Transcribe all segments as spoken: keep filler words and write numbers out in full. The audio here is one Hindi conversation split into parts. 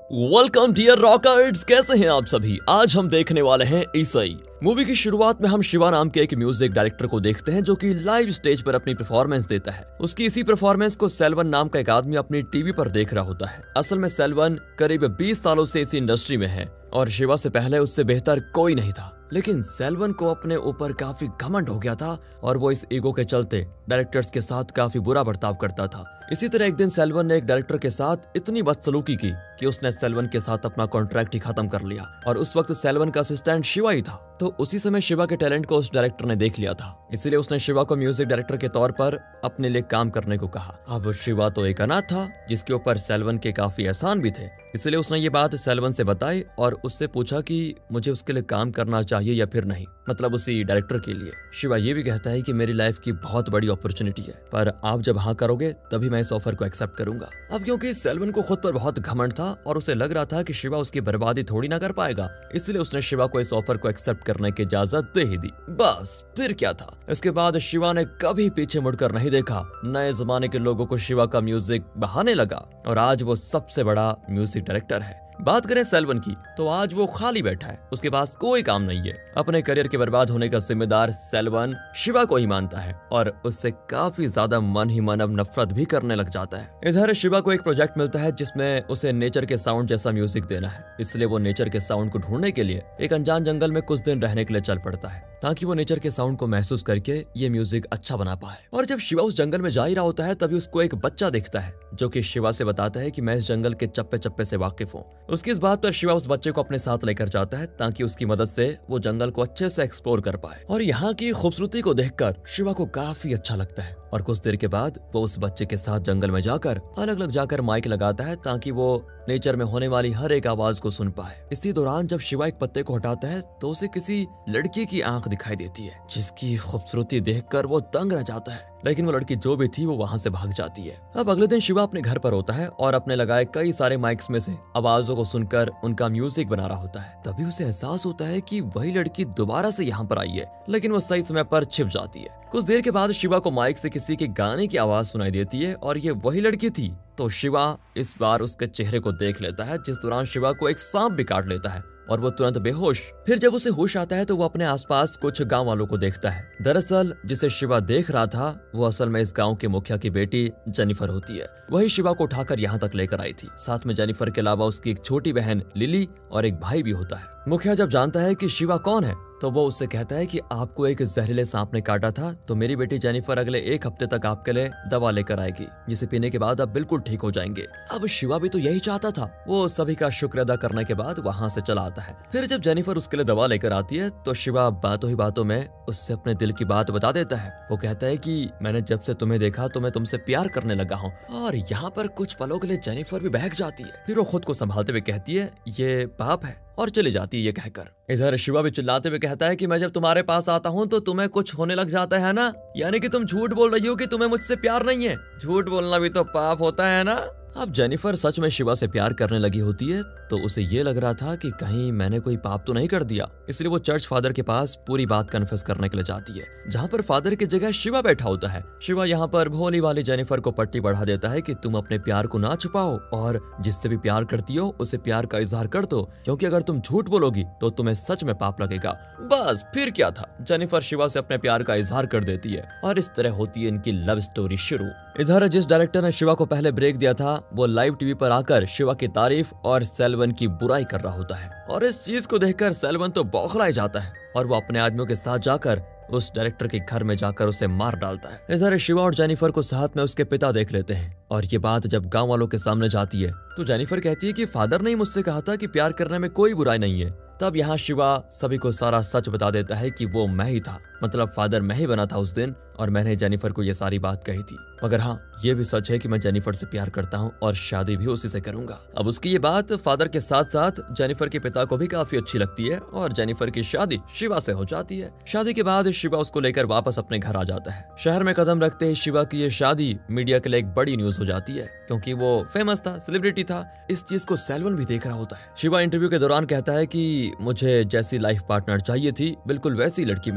वेलकम डियर रॉकर्स, कैसे हैं आप सभी। आज हम देखने वाले हैं ईसाई। मूवी की शुरुआत में हम शिवा नाम के एक म्यूजिक डायरेक्टर को देखते हैं जो कि लाइव स्टेज पर अपनी परफॉर्मेंस देता है। उसकी इसी परफॉर्मेंस को सेल्वन नाम का एक आदमी अपनी टीवी पर देख रहा होता है। असल में सेल्वन करीब बीस सालों से इसी इंडस्ट्री में है और शिवा से पहले उससे बेहतर कोई नहीं था। लेकिन सेल्वन को अपने ऊपर काफी घमंड हो गया था और वो इस ईगो के चलते डायरेक्टर्स के साथ काफी बुरा बर्ताव करता था। इसी तरह एक दिन सेल्वन ने एक डायरेक्टर के साथ इतनी बदसलूकी की कि उसने सेल्वन के साथ अपना कॉन्ट्रैक्ट ही खत्म कर लिया और उस वक्त सेल्वन का असिस्टेंट शिवा ही था। तो उसी समय शिवा के टैलेंट को उस डायरेक्टर ने देख लिया था, इसलिए उसने शिवा को म्यूजिक डायरेक्टर के तौर पर अपने लिए काम करने को कहा। अब शिवा तो एक अनाथ था जिसके ऊपर सेल्वन के काफी एहसान भी थे, इसलिए उसने ये बात सेल्वन से बताई और उससे पूछा कि मुझे उसके लिए काम करना चाहिए या फिर नहीं, मतलब उसी डायरेक्टर के लिए। शिवा ये भी कहता है कि मेरी लाइफ की बहुत बड़ी अपॉर्चुनिटी है, पर आप जब हाँ करोगे तभी मैं इस ऑफर को एक्सेप्ट करूंगा। अब क्योंकि सेल्वन को खुद पर बहुत घमंड था और उसे लग रहा था कि शिवा उसकी बर्बादी थोड़ी ना कर पाएगा, इसलिए उसने शिवा को इस ऑफर को एक्सेप्ट करने की इजाजत दे ही दी। बस फिर क्या था, इसके बाद शिवा ने कभी पीछे मुड़कर नहीं देखा। नए जमाने के लोगों को शिवा का म्यूजिक बहाने लगा और आज वो सबसे बड़ा म्यूजिक डायरेक्टर है। बात करें सेल्वन की तो आज वो खाली बैठा है, उसके पास कोई काम नहीं है। अपने करियर के बर्बाद होने का जिम्मेदार सेल्वन शिवा को ही मानता है और उससे काफी ज्यादा मन ही मन अब नफरत भी करने लग जाता है। इधर शिवा को एक प्रोजेक्ट मिलता है जिसमें उसे नेचर के साउंड जैसा म्यूजिक देना है, इसलिए वो नेचर के साउंड को ढूंढने के लिए एक अनजान जंगल में कुछ दिन रहने के लिए चल पड़ता है ताकि वो नेचर के साउंड को महसूस करके ये म्यूजिक अच्छा बना पाए। और जब शिवा उस जंगल में जा ही रहा होता है तभी उसको एक बच्चा दिखता है जो कि शिवा से बताता है कि मैं इस जंगल के चप्पे चप्पे से वाकिफ हूँ। उसकी इस बात पर शिवा उस बच्चे को अपने साथ लेकर जाता है ताकि उसकी मदद से वो जंगल को अच्छे से एक्सप्लोर कर पाए। और यहाँ की खूबसूरती को देखकर शिवा को काफी अच्छा लगता है और कुछ देर के बाद वो उस बच्चे के साथ जंगल में जाकर अलग अलग जाकर माइक लगाता है ताकि वो नेचर में होने वाली हर एक आवाज को सुन पाए। इसी दौरान जब शिवा एक पत्ते को हटाता है तो उसे किसी लड़की की आंख दिखाई देती है जिसकी खूबसूरती देखकर वो दंग रह जाता है, लेकिन वो लड़की जो भी थी वो वहां से भाग जाती है। अब अगले दिन शिवा अपने घर पर होता है और अपने लगाए कई सारे माइक्स में से आवाजों को सुनकर उनका म्यूजिक बना रहा होता है। तभी उसे एहसास होता है कि वही लड़की दोबारा से यहाँ पर आई है, लेकिन वो सही समय पर छिप जाती है। कुछ देर के बाद शिवा को माइक से किसी के गाने की आवाज सुनाई देती है और ये वही लड़की थी। तो शिवा इस बार उसके चेहरे को देख लेता है, जिस दौरान शिवा को एक सांप भी काट लेता है और वो तुरंत बेहोश। फिर जब उसे होश आता है तो वो अपने आसपास कुछ गांव वालों को देखता है। दरअसल जिसे शिवा देख रहा था वो असल में इस गांव के मुखिया की बेटी जेनिफर होती है। वही शिवा को उठाकर यहाँ तक लेकर आई थी। साथ में जेनिफर के अलावा उसकी एक छोटी बहन लिली और एक भाई भी होता है। मुखिया जब जानता है कि शिवा कौन है तो वो उससे कहता है कि आपको एक जहरीले सांप ने काटा था, तो मेरी बेटी जेनिफर अगले एक हफ्ते तक आपके लिए दवा लेकर आएगी, जिसे पीने के बाद आप बिल्कुल ठीक हो जाएंगे। अब शिवा भी तो यही चाहता था। वो सभी का शुक्र अदा करने के बाद वहाँ से चला आता है। फिर जब जेनिफर उसके लिए दवा लेकर आती है तो शिवा बातों ही बातों में उससे अपने दिल की बात बता देता है। वो कहता है कि मैंने जब से तुम्हें देखा तो मैं तुमसे प्यार करने लगा हूँ। और यहाँ पर कुछ पलों के लिए जेनिफर भी बहक जाती है। फिर वो खुद को संभालते हुए कहती है ये पाप है और चली जाती है ये कहकर। इधर शिवा भी चिल्लाते हुए कहता है कि मैं जब तुम्हारे पास आता हूँ तो तुम्हें कुछ होने लग जाता है ना, यानी कि तुम झूठ बोल रही हो कि तुम्हें मुझसे प्यार नहीं है। झूठ बोलना भी तो पाप होता है ना। अब जेनिफर सच में शिवा से प्यार करने लगी होती है तो उसे ये लग रहा था कि कहीं मैंने कोई पाप तो नहीं कर दिया, इसलिए वो चर्च फादर के पास पूरी बात कन्फेस करने के लिए जाती है, जहाँ पर फादर की जगह शिवा बैठा होता है। शिवा यहाँ पर भोली वाली जेनिफर को पट्टी बढ़ा देता है कि तुम अपने प्यार को ना छुपाओ और जिससे भी प्यार करती हो उसे प्यार का इजहार कर दो, क्योंकि अगर तुम झूठ बोलोगी तो तुम्हें सच में पाप लगेगा। बस फिर क्या था, जेनिफर शिवा से अपने प्यार का इजहार कर देती है और इस तरह होती है इनकी लव स्टोरी शुरू। इधर जिस डायरेक्टर ने शिवा को पहले ब्रेक दिया था वो लाइव टीवी पर आकर शिवा की तारीफ और सेल्वन की बुराई कर रहा होता है और इस चीज को देखकर सेल्वन तो बौखलाए जाता है और वो अपने आदमियों के साथ जाकर उस डायरेक्टर के घर में जाकर उसे मार डालता है। इधर शिवा और जेनिफर को साथ में उसके पिता देख लेते हैं और ये बात जब गांव वालों के सामने जाती है तो जेनिफर कहती है कि फादर ने मुझसे कहा था कि प्यार करने में कोई बुराई नहीं है। तब यहाँ शिवा सभी को सारा सच बता देता है कि वो मैं ही था, मतलब फादर मैं ही बना था उस दिन और मैंने जेनिफर को ये सारी बात कही थी। मगर हाँ ये भी सच है कि मैं जेनिफर से प्यार करता हूँ और शादी भी उसी से करूंगा। अब उसकी ये बात फादर के साथ साथ जेनिफर के पिता को भी काफी अच्छी लगती है और जेनिफर की शादी शिवा से हो जाती है। शादी के बाद शिवा उसको लेकर वापस अपने घर आ जाता है। शहर में कदम रखते ही शिवा की ये शादी मीडिया के लिए एक बड़ी न्यूज हो जाती है क्योंकि वो फेमस था, सेलिब्रिटी था। इस चीज को सेल्वन भी देख रहा होता है। शिवा इंटरव्यू के दौरान कहता है कि मुझे जैसी लाइफ पार्टनर चाहिए थी बिल्कुल वैसी लड़की मिली। रही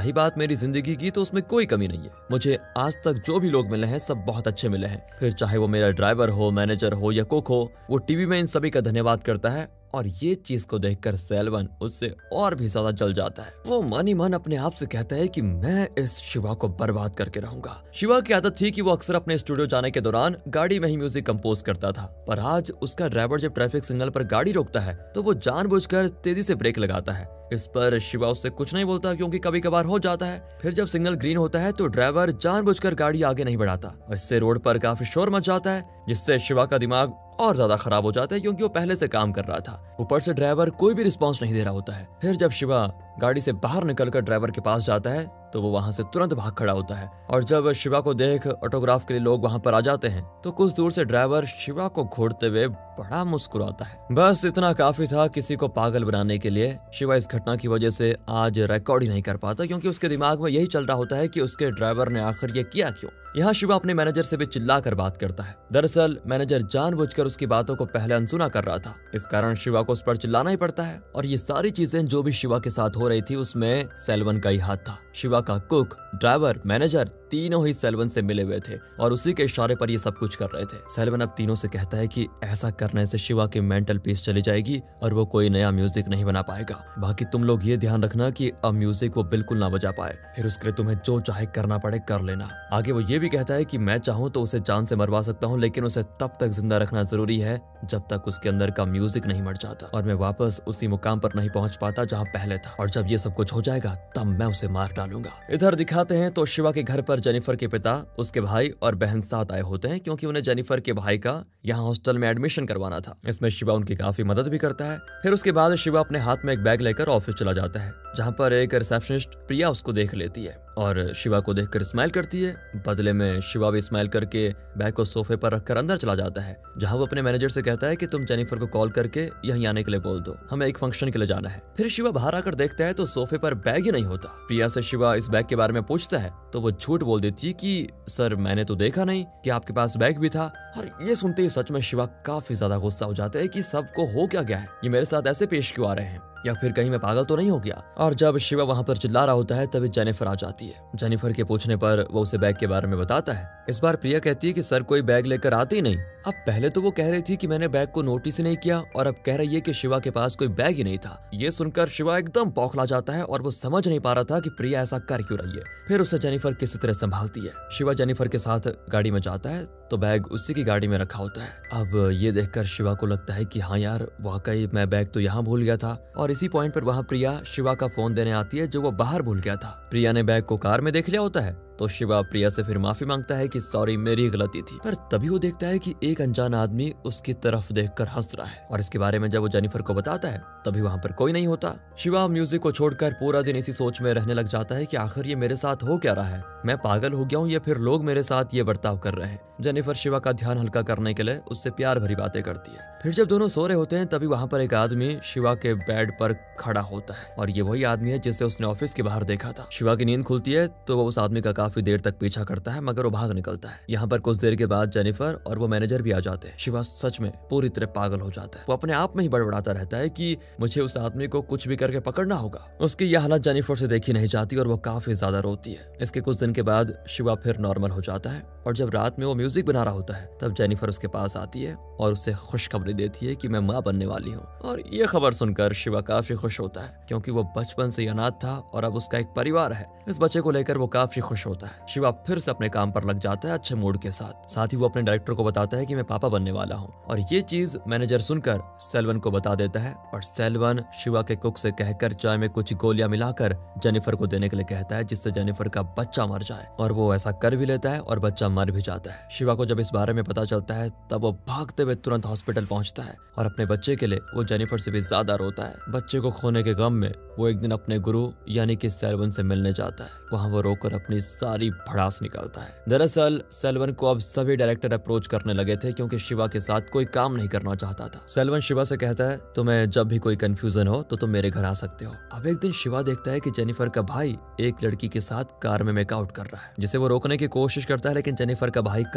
रही बात मेरी जिंदगी की, तो उसमें कोई कमी नहीं है। मुझे आज तक जो भी लोग मिले हैं सब बहुत अच्छे मिले हैं, फिर चाहे वो मेरा ड्राइवर हो, मैनेजर हो या कुक हो, वो टीवी में इन सभी का धन्यवाद करता है। और ये चीज को देखकर सेल्वन उससे और भी ज्यादा जल जाता है। वो मन ही मन अपने आप से कहता है कि मैं इस शिवा को बर्बाद करके रहूंगा। शिवा की आदत थी कि वो अक्सर अपने स्टूडियो जाने के दौरान गाड़ी में ही म्यूजिक कंपोज करता था, पर आज उसका ड्राइवर जब ट्रैफिक सिग्नल पर गाड़ी रोकता है तो वो जानबूझकर तेजी से ब्रेक लगाता है। इस पर शिवा उससे कुछ नहीं बोलता, क्योंकि कभी कभार हो जाता है। फिर जब सिग्नल ग्रीन होता है तो ड्राइवर जानबूझकर गाड़ी आगे नहीं बढ़ाता। इससे रोड पर काफी शोर मच जाता है, जिससे शिवा का दिमाग और ज्यादा खराब हो जाता है, क्योंकि वो पहले से काम कर रहा था। ऊपर से ड्राइवर कोई भी रिस्पांस नहीं दे रहा होता है। फिर जब शिवा गाड़ी से बाहर निकलकर ड्राइवर के पास जाता है तो वो वहां से तुरंत भाग खड़ा होता है। और जब शिवा को देख ऑटोग्राफ के लिए लोग वहां पर आ जाते हैं तो कुछ दूर से ड्राइवर शिवा को घूरते हुए बड़ा मुस्कुराता है। बस इतना काफी था किसी को पागल बनाने के लिए। शिवा इस घटना की वजह से आज रिकॉर्ड ही नहीं कर पाता, क्योंकि उसके दिमाग में यही चल रहा होता है कि उसके ड्राइवर ने आखिर ये किया क्यों। यहाँ शिवा अपने मैनेजर से भी चिल्ला कर बात करता है। दरअसल मैनेजर जानबूझकर उसकी बातों को पहले अनसुना कर रहा था, इस कारण शिवा को उस पर चिल्लाना ही पड़ता है। और ये सारी चीजें जो भी शिवा के साथ हो रही थी उसमें सेल्वन का ही हाथ था। शिवा का कुक, ड्राइवर, मैनेजर तीनों ही सेल्वन से मिले हुए थे और उसी के इशारे पर ये सब कुछ कर रहे थे। सेल्वन अब तीनों से कहता है कि ऐसा करने से शिवा की मेंटल पीस चली जाएगी और वो कोई नया म्यूजिक नहीं बना पाएगा। बाकी तुम लोग ये ध्यान रखना कि अब म्यूजिक वो बिल्कुल ना बजा पाए, फिर उसके लिए तुम्हें जो चाहे करना पड़े कर लेना। आगे वो ये भी कहता है कि मैं चाहूँ तो उसे जान से मरवा सकता हूँ, लेकिन उसे तब तक जिंदा रखना जरूरी है जब तक उसके अंदर का म्यूजिक नहीं मर जाता और मैं वापस उसी मुकाम पर नहीं पहुंच पाता जहाँ पहले था। और जब ये सब कुछ हो जाएगा तब मैं उसे मार डालूंगा। इधर दिखाते हैं तो शिवा के घर पर जेनिफर के पिता, उसके भाई और बहन साथ आए होते हैं, क्योंकि उन्हें जेनिफर के भाई का यहाँ हॉस्टल में एडमिशन करवाना था। इसमें शिवा उनकी काफी मदद भी करता है। फिर उसके बाद शिवा अपने हाथ में एक बैग लेकर ऑफिस चला जाता है, जहाँ पर एक रिसेप्शनिस्ट प्रिया उसको देख लेती है और शिवा को देखकर स्माइल करती है। बदले में शिवा भी स्माइल करके बैग को सोफे पर रखकर अंदर चला जाता है, जहाँ वो अपने मैनेजर से कहता है कि तुम जेनिफर को कॉल करके यहीं आने के लिए बोल दो, हमें एक फंक्शन के लिए जाना है। फिर शिवा बाहर आकर देखता है तो सोफे पर बैग ही नहीं होता। प्रिया से शिवा इस बैग के बारे में पूछता है तो वो झूठ बोल देती है कि सर मैंने तो देखा नहीं कि आपके पास बैग भी था। और ये सुनते ही सच में शिवा काफी ज्यादा गुस्सा हो जाता है कि सबको हो क्या गया है, ये मेरे साथ ऐसे पेश क्यों आ रहे हैं, या फिर कहीं मैं पागल तो नहीं हो गया। और जब शिवा वहां पर चिल्ला रहा होता है तभी जेनिफर आ जाती है। जेनिफर के पूछने पर वो उसे बैग के बारे में बताता है। इस बार प्रिया कहती है कि सर कोई बैग लेकर आते ही नहीं। अब पहले तो वो कह रही थी कि मैंने बैग को नोटिस ही नहीं किया और अब कह रही है कि शिवा के पास कोई बैग ही नहीं था। ये सुनकर शिवा एकदम बौखला जाता है और वो समझ नहीं पा रहा था कि प्रिया ऐसा कर क्यों रही है। फिर उसे जेनिफर किसी तरह संभालती है। शिवा जेनिफर के साथ गाड़ी में जाता है तो बैग उसी की गाड़ी में रखा होता है। अब ये देखकर शिवा को लगता है कि हाँ यार वाकई मैं बैग तो यहाँ भूल गया था। और इसी पॉइंट पर वहाँ प्रिया शिवा का फोन देने आती है जो वो बाहर भूल गया था। प्रिया ने बैग को कार में देख लिया होता है तो शिवा प्रिया से फिर माफी मांगता है कि सॉरी मेरी गलती थी। पर तभी वो देखता है कि एक अनजान आदमी उसकी तरफ देखकर हंस रहा है और इसके बारे में जब वो जेनिफर को बताता है तभी वहाँ पर कोई नहीं होता। शिवा म्यूजिक को छोड़कर पूरा दिन इसी सोच में रहने लग जाता है कि आखिर ये मेरे साथ हो क्या रहा है, मैं पागल हो गया हूँ या फिर लोग मेरे साथ ये बर्ताव कर रहे हैं। जेनिफर शिवा का ध्यान हल्का करने के लिए उससे प्यार भरी बातें करती है। फिर जब दोनों सो रहे होते हैं तभी वहाँ पर एक आदमी शिवा के बेड पर खड़ा होता है और ये वही आदमी है जिसे उसने ऑफिस के बाहर देखा था। शिवा की नींद खुलती है तो वो उस आदमी का काफी देर तक पीछा करता है मगर वो भाग निकलता है। यहाँ पर कुछ देर के बाद जेनिफर और वो मैनेजर भी आ जाते हैं। शिवा सच में पूरी तरह पागल हो जाता है। वो अपने आप में ही बड़बड़ाता रहता है कि मुझे उस आदमी को कुछ भी करके पकड़ना होगा। उसकी यह हालत जेनिफर से देखी नहीं जाती और वो काफी ज्यादा रोती है। इसके कुछ दिन के बाद शिवा फिर नॉर्मल हो जाता है और जब रात में वो म्यूजिक बना रहा होता है तब जेनिफर उसके पास आती है और उससे खुशखबरी देती है कि मैं माँ बनने वाली हूँ। और ये खबर सुनकर शिवा काफी खुश होता है क्योंकि वो बचपन से अनाथ था और अब उसका एक परिवार है। इस बच्चे को लेकर वो काफी खुश होता है। शिवा फिर से अपने काम पर लग जाता है अच्छे मूड के साथ। साथ ही वो अपने डायरेक्टर को बताता है कि मैं पापा बनने वाला हूँ और ये चीज मैनेजर सुनकर सेल्वन को बता देता है और सेल्वन शिवा के कुक से कहकर चाय में कुछ गोलियां मिलाकर जेनिफर को देने के लिए कहता है जिससे जेनिफर का बच्चा मर जाए। और वो ऐसा कर भी लेता है और बच्चा मर भी जाता है। शिवा को जब इस बारे में पता चलता है तब वो भागते हुए तुरंत हॉस्पिटल पहुंचता है और अपने बच्चे के लिए वो जेनिफर से भी ज्यादा रोता है। बच्चे को खोने के गम में वो एक दिन अपने गुरु यानी कि सेल्वन से मिलने जाता है। वहाँ वो रोकर अपनी सारी भड़ास निकालता है। दरअसल सेल्वन को अब सभी डायरेक्टर अप्रोच करने लगे थे क्योंकि शिवा के साथ कोई काम नहीं करना चाहता था। सेल्वन शिवा से कहता है तुम्हें जब भी कोई कंफ्यूजन हो तो तुम मेरे घर आ सकते हो। अब एक दिन शिवा देखता है कि जेनिफर का भाई एक लड़की के साथ कार में मेकआउट कर रहा है जिसे वो रोकने की कोशिश करता है, लेकिन जेनिफर का भाई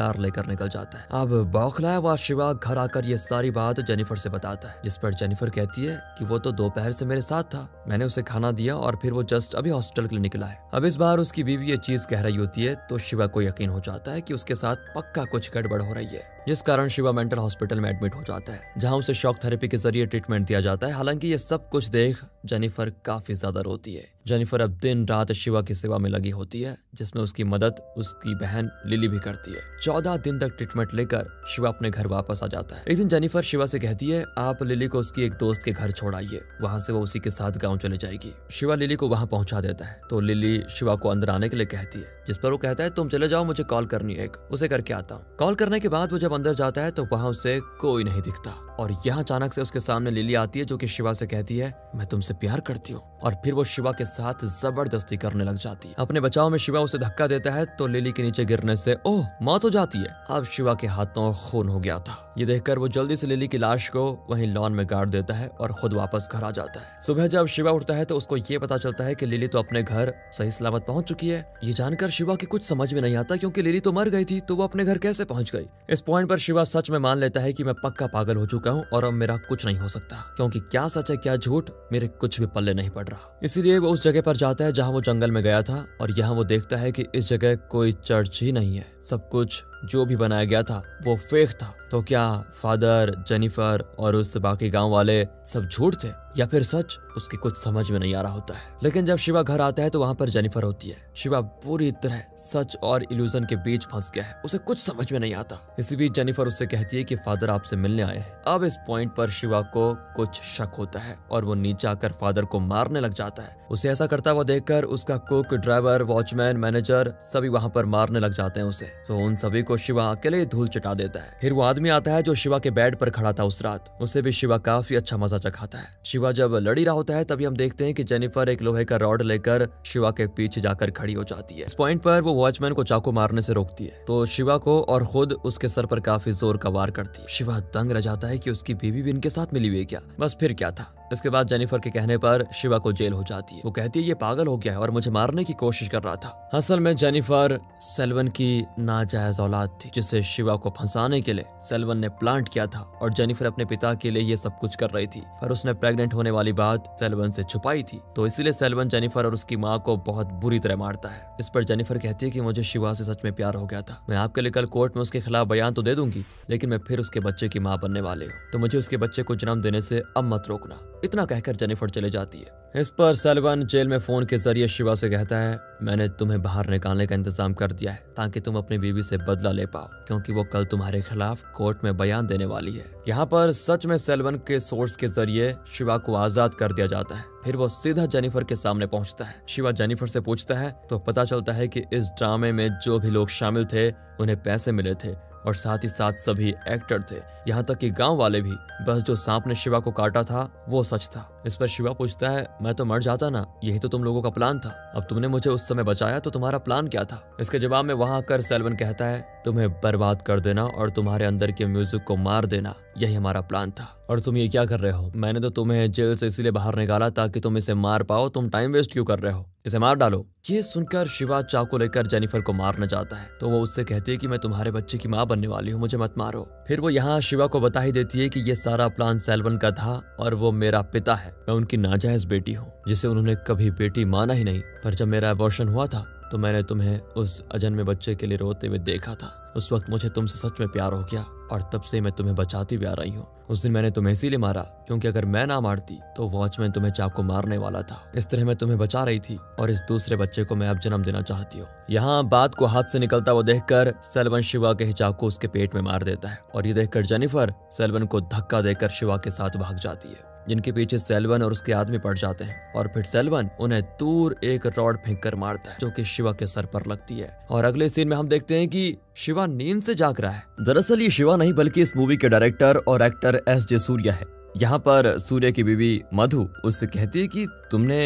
कार लेकर निकल जाता है। अब बौखलाया हुआ शिवा घर आकर ये सारी बात जेनिफर से बताता है, जिस पर जेनिफर कहती है कि वो तो दोपहर से मेरे साथ था, मैंने उसे खाना दिया और फिर वो जस्ट अभी हॉस्पिटल के लिए निकला है। अब इस बार उसकी बीवी ये चीज कह रही होती है तो शिवा को यकीन हो जाता है कि उसके साथ पक्का कुछ गड़बड़ हो रही है, जिस कारण शिवा मेंटल हॉस्पिटल में एडमिट हो जाता है, जहां उसे शॉक थेरेपी के जरिए ट्रीटमेंट दिया जाता है। हालांकि ये सब कुछ देख जेनिफर काफी ज्यादा रोती है। जेनिफर अब दिन रात शिवा की सेवा में लगी होती है, जिसमें उसकी मदद उसकी बहन लिली भी करती है। चौदह दिन तक ट्रीटमेंट लेकर शिवा अपने घर वापस आ जाता है। एक दिन जेनिफर शिवा से कहती है, आप लिली को उसकी एक दोस्त के घर छोड़ आइए, वहाँ से वो उसी के साथ गाँव चले जाएगी। शिवा लिली को वहाँ पहुँचा देता है तो लिली शिवा को अंदर आने के लिए कहती है, जिस पर वो कहता है तुम चले जाओ, मुझे कॉल करनी है, एक उसे करके आता हूँ। कॉल करने के बाद वो जब अंदर जाता है तो वहाँ उसे कोई नहीं दिखता और यहाँ अचानक से उसके सामने लिली आती है, जो कि शिवा से कहती है मैं तुमसे प्यार करती हूँ, और फिर वो शिवा के साथ जबरदस्ती करने लग जाती है। अपने बचाव में शिवा उसे धक्का देता है तो लिली के नीचे गिरने से ओह मौत हो जाती है। अब शिवा के हाथों खून हो गया था। ये देखकर वो जल्दी से लिली की लाश को वहीं लॉन में गाड़ देता है और खुद वापस घर आ जाता है। सुबह जब शिवा उठता है तो उसको ये पता चलता है कि लिली तो अपने घर सही सलामत पहुंच चुकी है। ये जानकर शिवा की कुछ समझ में नहीं आता, क्योंकि लिली तो मर गई थी तो वो अपने घर कैसे पहुंच गई। इस पॉइंट पर शिवा सच में मान लेता है कि मैं पक्का पागल हो चुका हूँ और अब मेरा कुछ नहीं हो सकता, क्योंकि क्या सच है क्या झूठ मेरे कुछ भी पल्ले नहीं पड़ रहा। इसीलिए वो उस जगह पर जाता है जहाँ वो जंगल में गया था और यहाँ वो देखता है कि इस जगह कोई चर्च ही नहीं है, सब कुछ जो भी बनाया गया था वो फेक था। तो क्या फादर, जेनिफर और उससे बाकी गांव वाले सब झूठ थे या फिर सच, उसकी कुछ समझ में नहीं आ रहा होता है। लेकिन जब शिवा घर आता है तो वहाँ पर जेनिफर होती है। शिवा पूरी तरह सच और इल्यूजन के बीच फंस गया है, उसे कुछ समझ में नहीं आता। इसी बीच जेनिफर उससे कहती है कि फादर आपसे मिलने आए हैं। अब इस पॉइंट पर शिवा को कुछ शक होता है और वो नीचे आकर फादर को मारने लग जाता है। उसे ऐसा करता हुआ देखकर उसका कुक, ड्राइवर, वॉचमैन, मैनेजर सभी वहाँ पर मारने लग जाते हैं उसे। तो उन सभी को शिवा अकेले धूल चटा देता है। फिर वो आदमी आता है जो शिवा के बेड पर खड़ा था उस रात, उसे भी शिवा काफी अच्छा मजा चखाता है। शिवा जब लड़ी रहा होता है तभी हम देखते हैं कि जेनिफर एक लोहे का रॉड लेकर शिवा के पीछे जाकर खड़ी हो जाती है। इस पॉइंट पर वो वॉचमैन को चाकू मारने से रोकती है तो शिवा को और खुद उसके सर पर काफी जोर का वार करती है। शिवा दंग रह जाता है कि उसकी बीवी भी इनके साथ मिली हुई है क्या। बस फिर क्या था। इसके बाद जेनिफर के कहने पर शिवा को जेल हो जाती है। वो कहती है ये पागल हो गया है और मुझे मारने की कोशिश कर रहा था। असल में जेनिफर सेल्वन की नाजायज औलाद थी, जिसे शिवा को फंसाने के लिए सेल्वन ने प्लांट किया था और जेनिफर अपने पिता के लिए ये सब कुछ कर रही थी, पर उसने प्रेग्नेंट होने वाली बात सेल्वन से छुपाई थी। तो इसीलिए सेल्वन जेनिफर और उसकी माँ को बहुत बुरी तरह मारता है। इस पर जेनिफर कहती है कि मुझे शिवा से सच में प्यार हो गया था, मैं आपके लिए कल कोर्ट में उसके खिलाफ बयान तो दे दूंगी, लेकिन मैं फिर उसके बच्चे की माँ बनने वाली हूँ, तो मुझे उसके बच्चे को जन्म देने से अब मत रोकना। इतना कहकर जेनिफर चले जाती है। इस पर सेल्वन जेल में फोन के जरिए शिवा से कहता है मैंने तुम्हें बाहर निकालने का इंतजाम कर दिया है ताकि तुम अपनी बीवी से बदला ले पाओ, क्योंकि वो कल तुम्हारे खिलाफ कोर्ट में बयान देने वाली है। यहाँ पर सच में सेल्वन के सोर्स के जरिए शिवा को आजाद कर दिया जाता है। फिर वो सीधा जेनिफर के सामने पहुंचता है। शिवा जेनिफर से पूछता है तो पता चलता है कि इस ड्रामे में जो भी लोग शामिल थे उन्हें पैसे मिले थे और साथ ही साथ सभी एक्टर थे, यहाँ तक कि गांव वाले भी। बस जो सांप ने शिवा को काटा था वो सच था। इस पर शिवा पूछता है मैं तो मर जाता ना, यही तो तुम लोगों का प्लान था, अब तुमने मुझे उस समय बचाया तो तुम्हारा प्लान क्या था। इसके जवाब में वहां आकर सेल्वन कहता है तुम्हें बर्बाद कर देना और तुम्हारे अंदर के म्यूजिक को मार देना, यही हमारा प्लान था। और तुम ये क्या कर रहे हो, मैंने तो तुम्हें जेल से इसीलिए बाहर निकाला ताकि तुम इसे मार पाओ, तुम टाइम वेस्ट क्यों कर रहे हो, इसे मार डालो। ये सुनकर शिवा चाकू लेकर जेनिफर को मारने जाता है तो वो उससे कहती है कि मैं तुम्हारे बच्चे की माँ बनने वाली हूँ, मुझे मत मारो। फिर वो यहाँ शिवा को बता ही देती है कि ये सारा प्लान सेल्वन का था और वो मेरा पिता है, मैं उनकी नाजायज बेटी हूँ जिसे उन्होंने कभी बेटी माना ही नहीं। पर जब मेरा अबॉर्शन हुआ था तो मैंने तुम्हें उस अजन्मे बच्चे के लिए रोते हुए देखा था। उस वक्त मुझे तुमसे सच में प्यार हो गया और तब से मैं तुम्हें बचाती भी आ रही हूँ। उस दिन मैंने तुम्हें इसीलिए मारा क्योंकि अगर मैं ना मारती तो वॉचमैन तुम्हें चाकू मारने वाला था। इस तरह मैं तुम्हें बचा रही थी और इस दूसरे बच्चे को मैं अब जन्म देना चाहती हूँ। यहाँ बात को हाथ से निकलता हुआ देखकर सेल्वन शिवा के चाकू उसके पेट में मार देता है और ये देखकर जेनिफर सेल्वन को धक्का देकर शिवा के साथ भाग जाती है, जिनके पीछे सेल्वन और उसके आदमी पड़ जाते हैं। और फिर सेल्वन उन्हें दूर एक रॉड फेंक कर मारता है जो कि शिवा के सर पर लगती है। और अगले सीन में हम देखते हैं कि शिवा नींद से जाग रहा है। दरअसल ये शिवा नहीं बल्कि इस मूवी के डायरेक्टर और एक्टर एस जे सूर्या है। यहाँ पर सूर्य की बीवी मधु उससे कहती है कि तुमने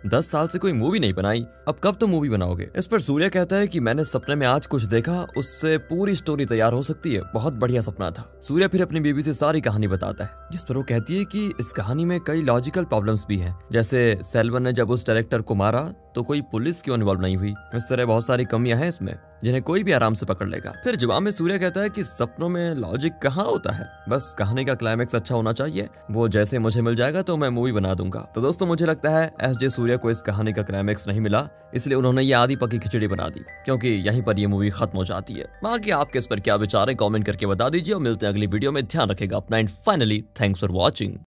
दस साल से कोई मूवी नहीं बनाई, अब कब तुम मूवी बनाओगे? इस पर सूर्य कहता है कि मैंने सपने में आज कुछ देखा, उससे पूरी स्टोरी तैयार हो सकती है, बहुत बढ़िया सपना था। सूर्य फिर अपनी बीवी से सारी कहानी बताता है, जिस पर वो कहती है कि इस कहानी में कई लॉजिकल प्रॉब्लम्स भी हैं, जैसे सेल्वन ने जब उस डायरेक्टर को मारा तो कोई पुलिस क्यों इन्वॉल्व नहीं हुई। इस तरह बहुत सारी कमियां हैं इसमें जिन्हें कोई भी आराम से पकड़ लेगा। फिर जवाब में सूर्य कहता है कि सपनों में लॉजिक कहाँ होता है, बस कहानी का क्लाइमेक्स अच्छा होना चाहिए, वो जैसे मुझे मिल जाएगा तो मैं मूवी बना दूंगा। तो दोस्तों मुझे लगता है एस जे सूर्य को इस कहानी का क्लाइमेक्स नहीं मिला, इसलिए उन्होंने ये आधी पकी खिचड़ी बना दी, क्योंकि यहीं पर ये मूवी खत्म हो जाती है। बाकी आपके इस पर क्या विचार है कमेंट करके बता दीजिए और मिलते हैं अगली वीडियो में। ध्यान रखेगा अपना and finally thanks for watching.